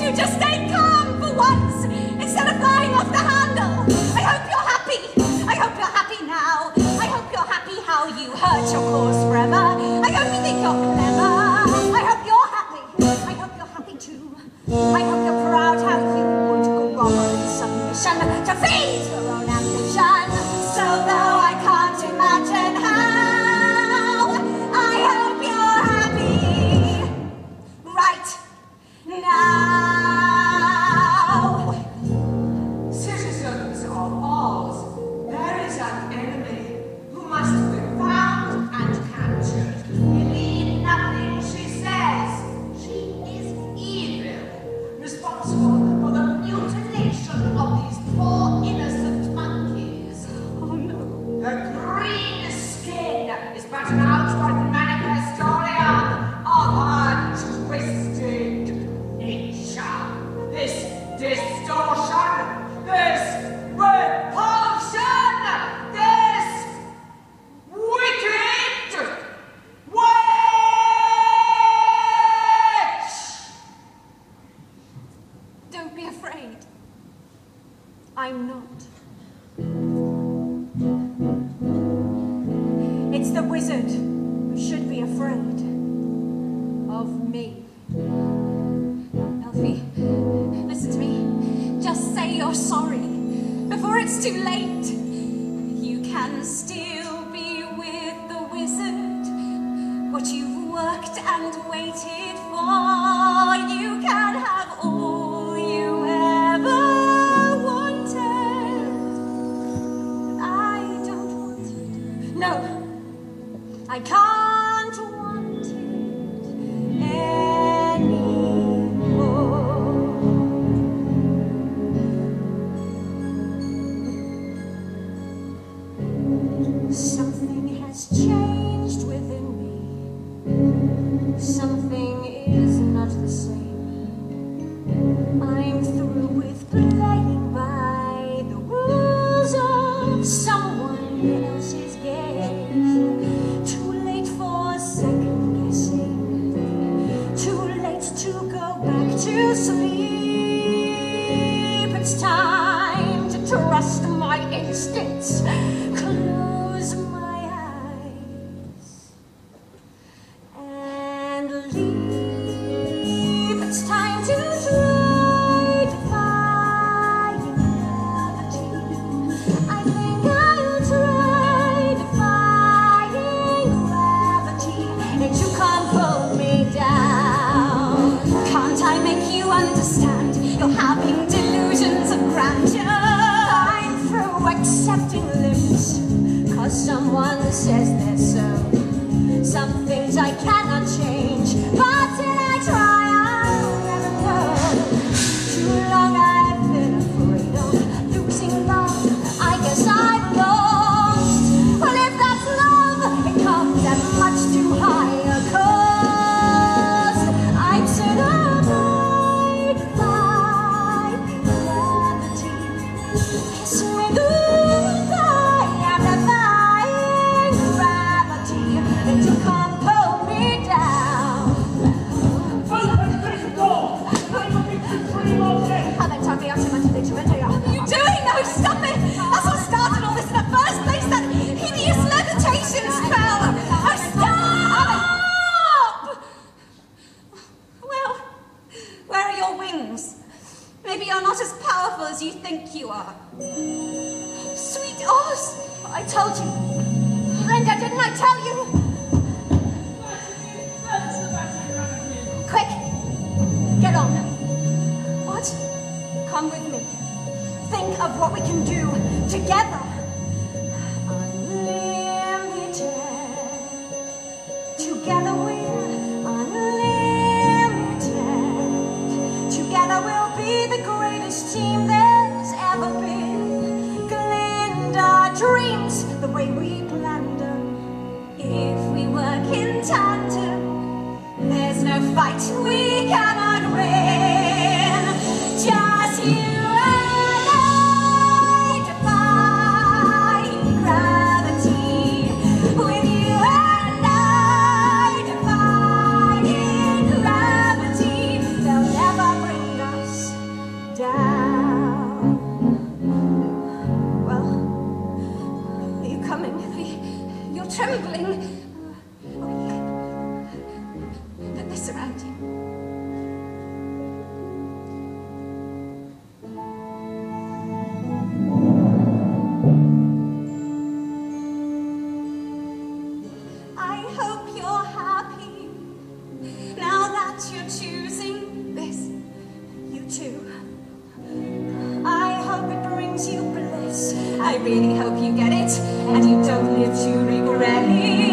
you to stay calm for once, instead of flying off the handle. I hope you're happy. I hope you're happy now. I hope you're happy how you hurt your cause forever. I hope you think you're clever. I hope you're happy. I hope you're happy too. I hope you're proud how you would grovel in submission to feed your own ambition. So though I can't imagine how, I hope you're happy right now. Citizens of Oz, there is an enemy who must be found and captured. Believe nothing she says. She is evil, responsible for the mutilation of these poor innocent monkeys. Oh no. The green skin is but an outward manifestation of her twisted nature. This distortion, this repulsion, this wicked witch! Don't be afraid. I'm not. It's the wizard who should be afraid of me. Elfie, listen to me. Just say you're sorry before it's too late. You can still be with the wizard. What you've worked and waited for, you can have all you ever wanted. I don't want it. No, I can't want it anymore. Something has changed within me. Something is not the same. I'm through with playing by the rules of someone else's game. Too late for second guessing. Too late to go back to sleep. It's time to trust my instincts. Close my eyes and leave. It's time to try defying gravity. I think I'll try defying gravity, and you can't pull me down. Can't I make you understand? You're having delusions of grandeur. I'm through accepting limits, 'cause someone says they're so. Some things I cannot change, but till I try, I'll never know. Too long I've been afraid of losing love. I guess I've lost. Well, if that's love, it comes at much too high a cost. I'm certified by gravity. Kiss me goodbye, I'm defying gravity, and you can't pull me down. What are you doing? No, stop it! That's what started all this in the first place, that hideous levitation spell! Oh, stop! Well, where are your wings? Maybe you're not as powerful as you think you are. Sweet Oz! I told you. Brenda, didn't I tell you? Quick! Get on. What? Come with me. Think of what we can do together. Unlimited. Together we're unlimited. Together we'll be the greatest team there's ever been. Glinda dreams the way we planned them. If we work in tandem, there's no fight we cannot win. Just you and I defying gravity. With you and I defying gravity. They'll never bring us down. Well, are you coming? You're trembling. Put this around you. I hope you're happy now that you're choosing this. You too. I hope it brings you bliss. I really hope you get it and you don't live to regret it.